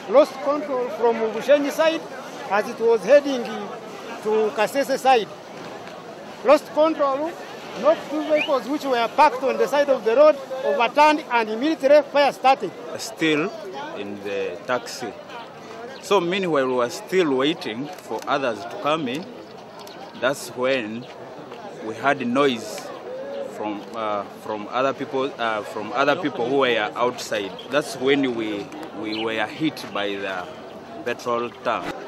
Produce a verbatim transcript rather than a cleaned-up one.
lost control from Bushenyi side as it was heading to Kasese side. Lost control, knocked two vehicles which were parked on the side of the road, overturned, and immediately fire started. Still in the taxi. So meanwhile we were still waiting for others to come in. That's when we heard noise from uh, from other people uh, from other people who were outside. That's when we we were hit by the petrol tank.